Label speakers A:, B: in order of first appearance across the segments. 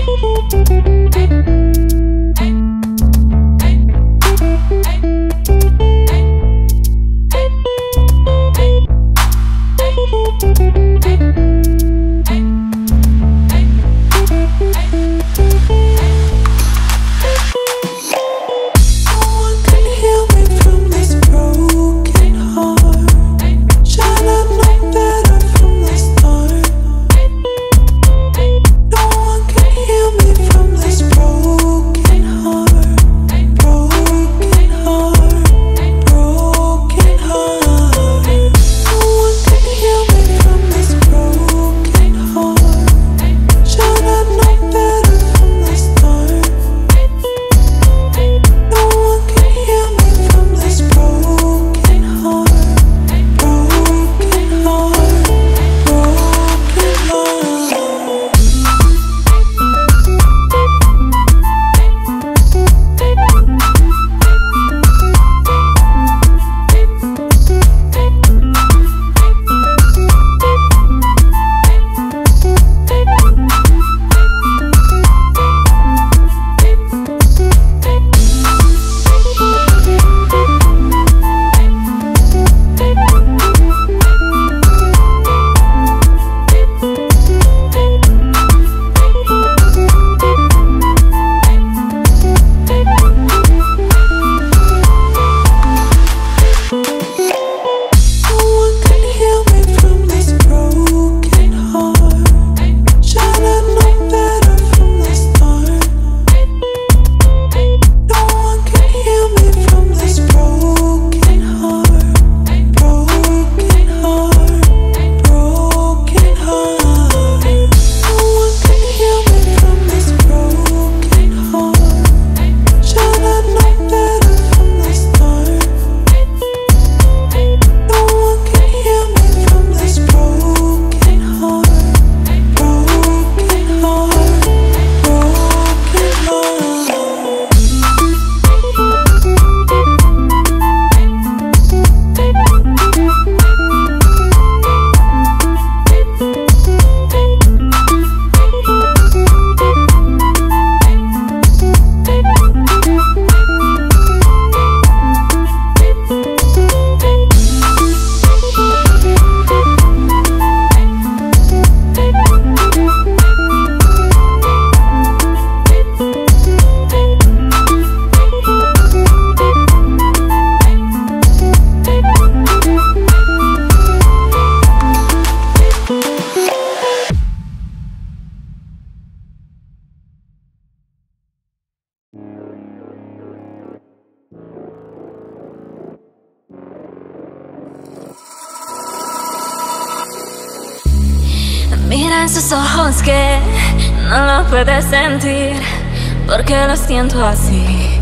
A: Mira en sus ojos que no lo puedes sentir, porque lo siento así.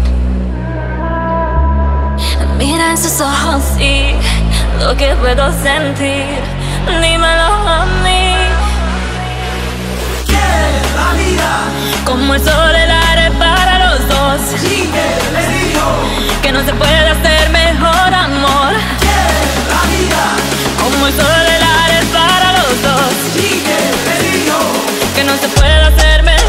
A: Mira en sus ojos y lo que puedo sentir, dímelo a mí.
B: ¿Quieres la vida?
A: Como el sol, el aire para los dos.
B: Sigue, le digo
A: que no se puede hacer mejor amor.
B: ¿Quieres la vida?
A: Como el sol, el aire para los dos.
B: Sigue, le digo
A: que no se puede hacer mejor.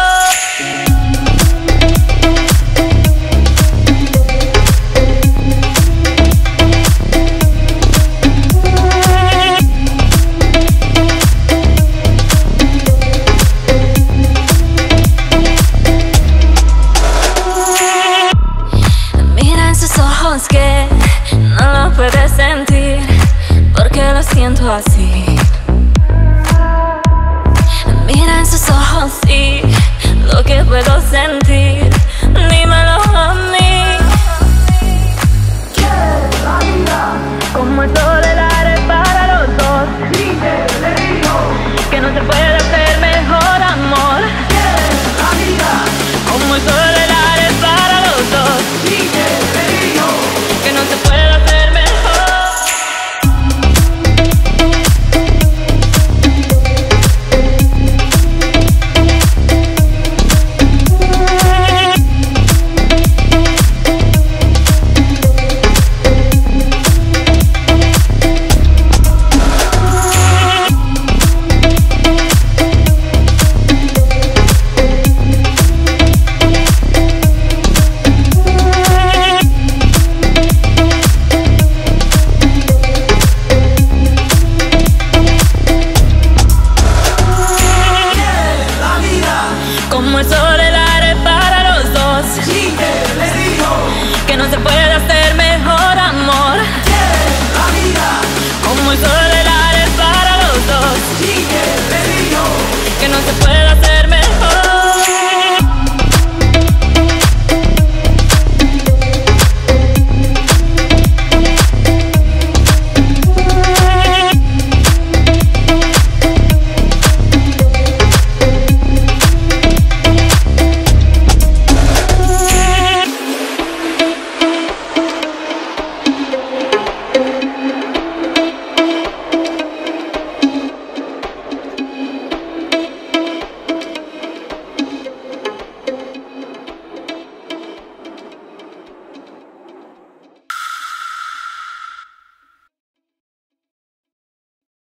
A: Que no lo puedes sentir, porque lo siento así. Mira en sus ojos y lo que puedo sentir.